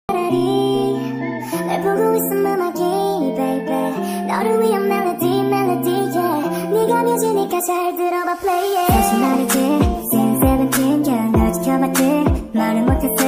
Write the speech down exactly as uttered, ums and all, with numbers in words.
차라리 날 보고 있음 음악이 baby 너를 위한 멜로디 멜로디 yeah 네가 뮤지니까 잘 들어봐 play it 다시 말했지 since seventeen yeah 널 지켜봤지 말은 못했어